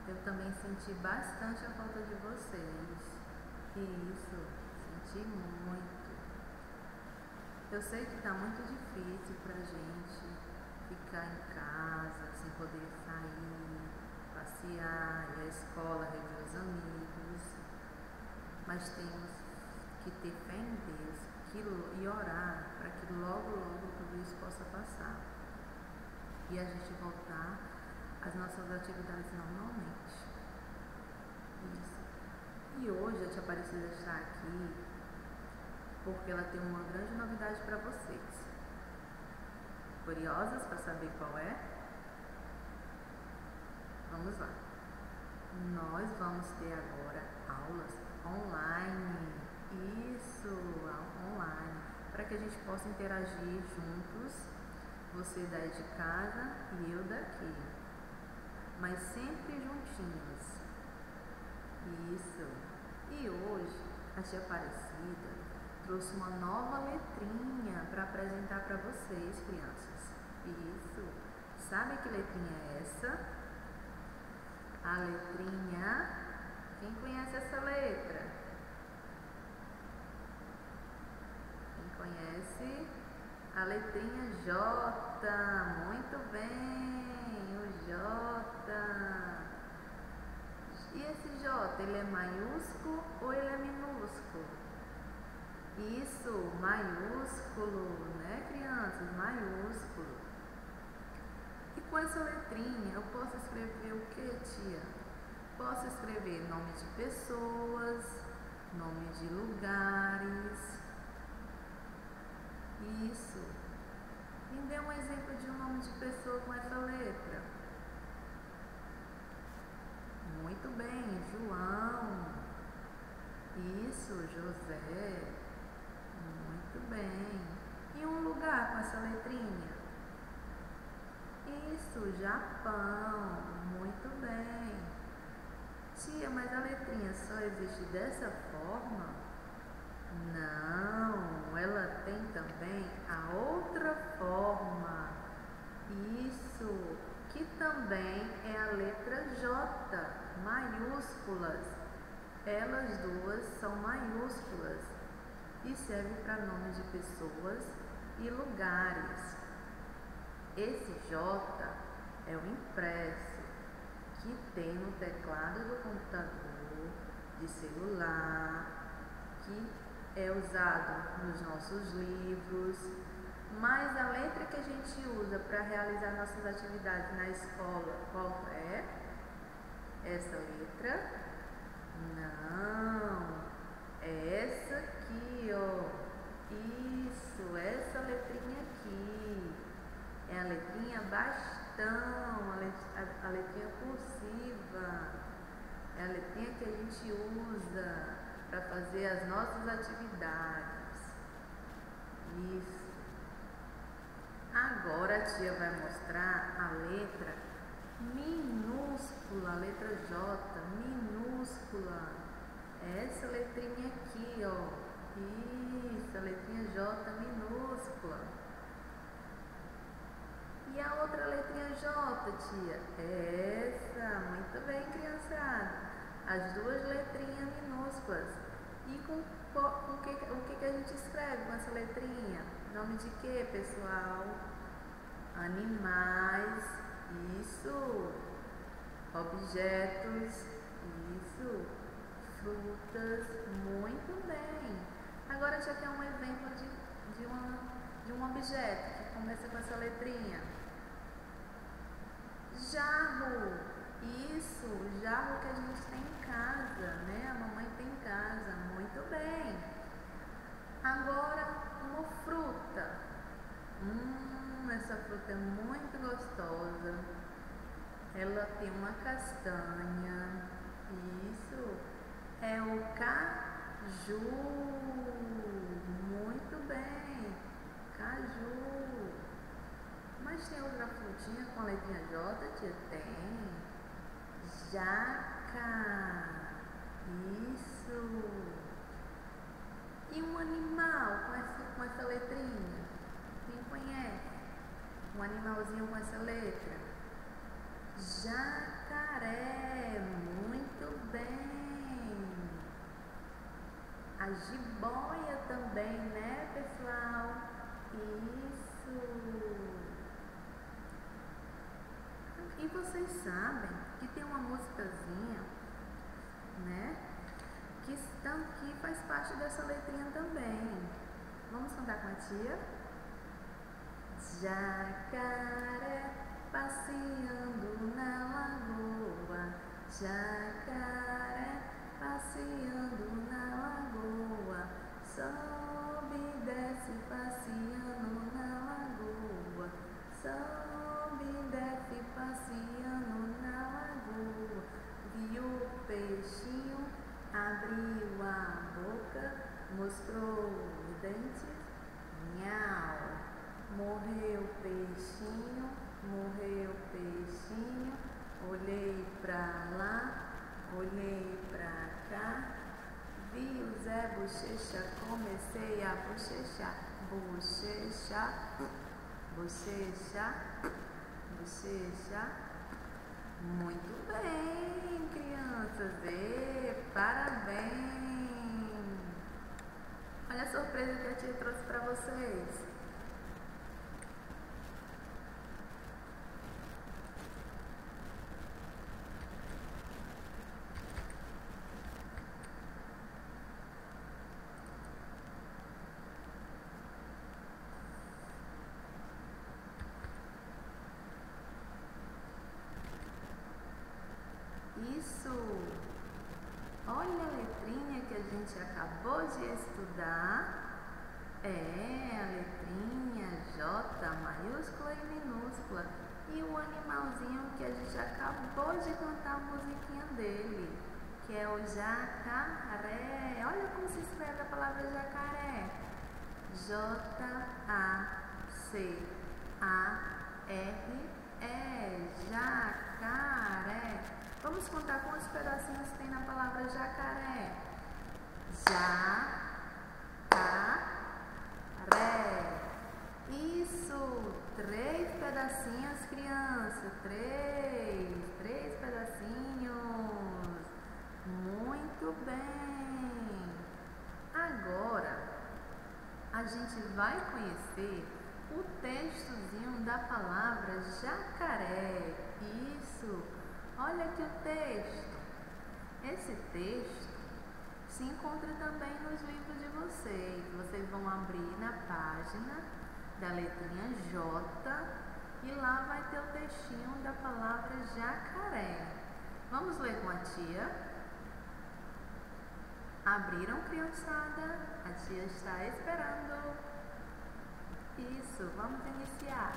Eu também senti bastante a falta de vocês. Isso, senti muito. Eu sei que tá muito difícil pra gente ficar em casa, sem poder sair, passear, ir à escola, rever os amigos. Mas temos que ter fé em Deus e orar para que logo, logo tudo isso possa passar. E a gente voltar às nossas atividades normalmente. Isso. E hoje a Tia Aparecida está aqui porque ela tem uma grande novidade para vocês. Curiosas para saber qual é? Vamos lá. Nós vamos ter agora aulas online. Isso, online. Para que a gente possa interagir juntos. Você daí de casa e eu daqui. Mas sempre juntinhos. Isso. E hoje a Tia Aparecida trouxe uma nova letrinha para apresentar para vocês, crianças. Isso. Sabe que letrinha é essa? A letrinha... Quem conhece essa letra? Quem conhece? A letrinha J. Muito bem, o J. E esse J, ele é maiúsculo ou ele é minúsculo? Isso, maiúsculo, né, crianças? Maiúsculo. E com essa letrinha eu posso escrever o que, tia? Posso escrever nome de pessoas, nome de lugares. Isso. Me dê um exemplo de um nome de pessoa com essa letra. Muito bem, João. Isso, José. Muito bem. E um lugar com essa letrinha? Isso, Japão. Muito bem. Tia, mas a letrinha só existe dessa forma? Não, ela tem também a outra forma. Isso, que também é a letra J, maiúsculas. Elas duas são maiúsculas e serve para nomes de pessoas e lugares. Esse J é o impresso que tem no teclado do computador, de celular, que é usado nos nossos livros. Mas a letra que a gente usa para realizar nossas atividades na escola, qual é? Essa letra? Não, é essa aqui, ó. Isso, essa letrinha aqui. É a letrinha bastão, a letrinha cursiva. É a letrinha que a gente usa para fazer as nossas atividades. Isso. Agora a tia vai mostrar a letra minúscula, a letra J, minúscula. Essa letrinha aqui, ó. Isso, a letrinha J minúscula. E a outra letrinha J, tia? Essa, muito bem, criançada. As duas letrinhas minúsculas. E o que a gente escreve com essa letrinha? Nome de quê, pessoal? Animais, isso. Objetos, isso. Frutas, muito bem. Agora já tem um exemplo de um objeto que começa com essa letrinha. Jarro, isso, jarro que a gente tem em casa, né? A mamãe tem em casa, muito bem. Agora, uma fruta. Essa fruta é muito gostosa. Ela tem uma castanha. Isso. É o caju. Muito bem. Caju. Mas tem outra frutinha com a letrinha J, tia? Tem. Jaca. Isso. E um animal com essa letrinha? Quem conhece? Um animalzinho com essa letra? Jacaré. A jiboia também, né, pessoal? Isso. E vocês sabem que tem uma musicazinha, né? Que faz parte dessa letrinha também. Vamos cantar com a tia? Jacaré passeando na lagoa, jacaré passeando na lagoa, sobe e desce passeando na lagoa, sobe e desce passeando na lagoa. Viu o peixinho, abriu a boca, mostrou os dentes, nhau. Morreu o peixinho, olhei pra lá, olhei pra cá, vi o Zé Bochecha, comecei a bochechar, bochecha, bochecha, bochecha. Muito bem, crianças, parabéns! Olha a surpresa que a tia trouxe para vocês. Isso! Olha a letrinha que a gente acabou de estudar. É a letrinha J maiúscula e minúscula. E o animalzinho que a gente acabou de cantar a musiquinha dele, que é o jacaré. Olha como se escreve a palavra jacaré. J-A-C-A-R-E. Jacaré. Vamos contar quantos pedacinhos tem na palavra jacaré. Jacaré. Isso, 3 pedacinhos, criança. 3 pedacinhos. Muito bem. Agora, a gente vai conhecer o textozinho da palavra jacaré. Isso. Olha aqui o texto. Esse texto se encontra também nos livros de vocês. Vocês vão abrir na página da letrinha J e lá vai ter o textinho da palavra jacaré. Vamos ler com a tia? Abriram, criançada? A tia está esperando. Isso, vamos iniciar.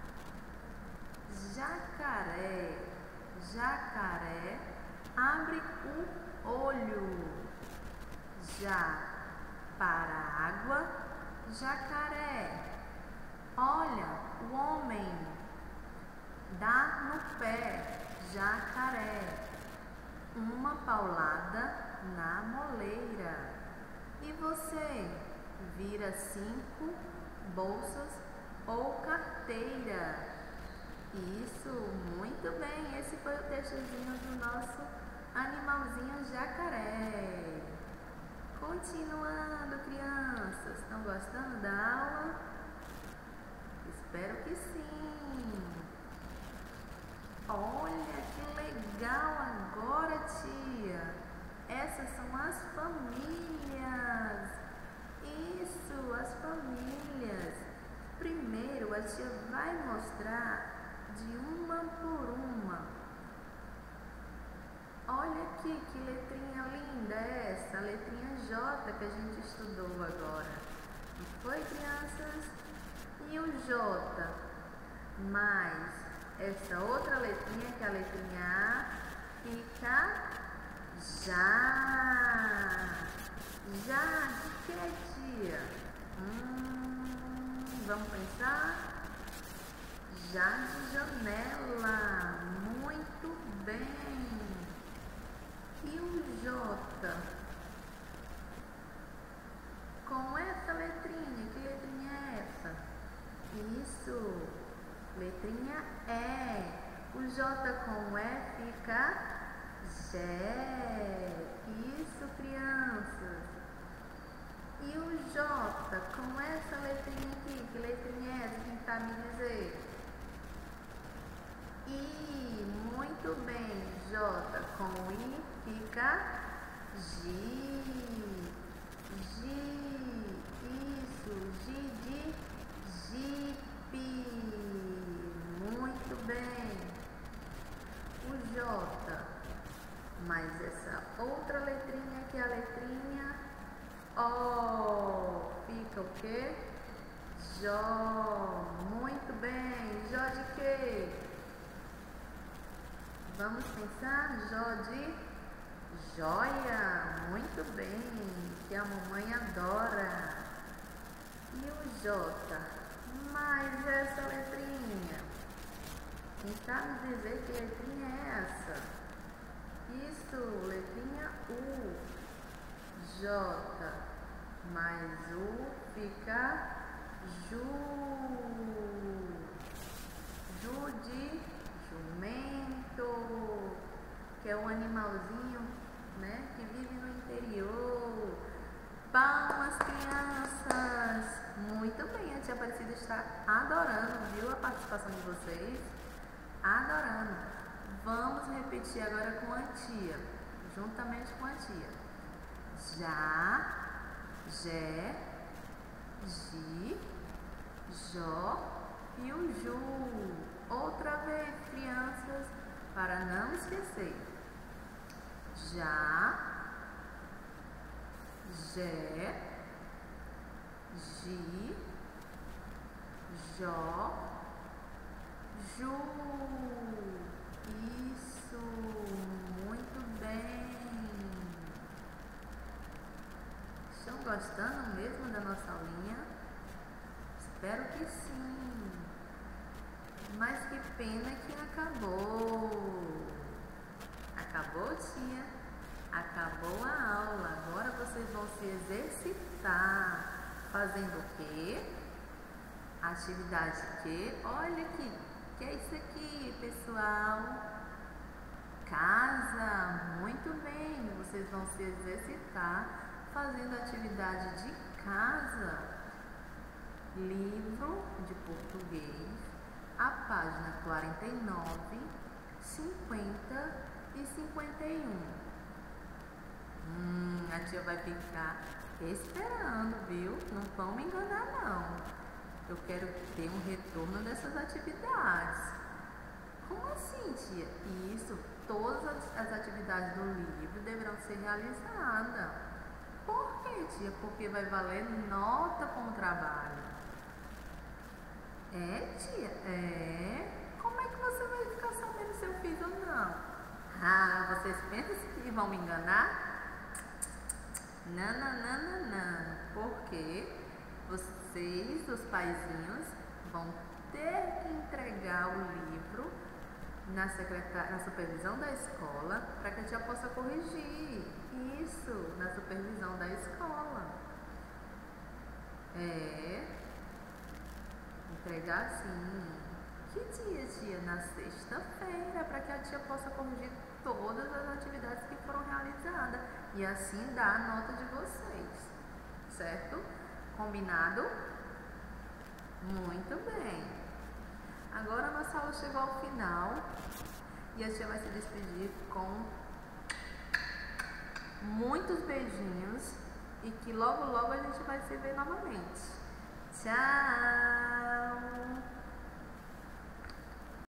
Jacaré. Jacaré abre o olho. Já para a água, jacaré. Olha o homem. Dá no pé, jacaré. Uma paulada na moleira. E você? Vira 5 bolsas ou carteira. Isso, muito bem. Esse foi o textozinho do nosso animalzinho jacaré. Continuando, crianças. Estão gostando da aula? Espero que sim. Olha que legal agora, tia. Essas são as famílias. Isso, as famílias. Primeiro, a tia vai mostrar de uma por uma. Olha aqui que letrinha linda é essa, a letrinha J que a gente estudou agora. Não foi, crianças? E o J mais essa outra letrinha, que é a letrinha A, fica já. Já de que, tia? Vamos pensar? Já de janela. Muito bem. E o J? Com essa letrinha, que letrinha é essa? Isso, letrinha E. O J com E fica Jé. Isso, crianças. E o J, com essa letrinha aqui, que letrinha é essa? Quem sabe me dizer? I, muito bem, J com I fica G. G, isso, G de Jeep. Muito bem. O J, mas essa outra letrinha aqui, a letrinha O, fica o quê? Jó. Muito bem. Jó de quê? Vamos pensar? Jó de joia. Muito bem. Que a mamãe adora. E o J? Mais essa letrinha. Quem sabe dizer que letrinha é essa? Isso, letrinha U. J mais U fica Ju. Ju de jumento, que é um animalzinho, né, que vive no interior. Palmas, crianças! Muito bem, a tia Aparecida está adorando, viu, a participação de vocês? Adorando. Vamos repetir agora com a tia, juntamente com a tia. Já, Jé, Gi, Jó e o Ju. Outra vez, crianças, para não esquecer. Já, Jé, Gi, Jó, Ju. Isso, muito bem. Estão gostando mesmo da nossa aulinha? Espero que sim. Mas que pena que acabou. Acabou, tia? Acabou a aula. Agora vocês vão se exercitar. Fazendo o quê? Atividade que? Olha aqui. Que é isso aqui, pessoal? Casa. Muito bem. Vocês vão se exercitar fazendo atividade de casa. Livro de português, a página 49, 50 e 51. A tia vai ficar esperando, viu? Não vão me enganar, não. Eu quero ter um retorno dessas atividades. Como assim, tia? Isso, todas as atividades do livro deverão ser realizadas. Por quê, tia? Porque vai valer nota com o trabalho. É, tia? É? Como é que você vai ficar sabendo se eu fiz ou não? Ah, vocês pensam que vão me enganar? Não. Porque vocês, os paizinhos, vão ter que entregar o livro na supervisão da escola para que a tia possa corrigir. Isso, na supervisão da escola. Entregar sim. Que dia, tia? Na sexta-feira, para que a tia possa corrigir todas as atividades que foram realizadas e assim dar a nota de vocês. Certo? Combinado? Muito bem. Agora a nossa aula chegou ao final e a tia vai se despedir com muitos beijinhos e que logo a gente vai se ver novamente. Tchau!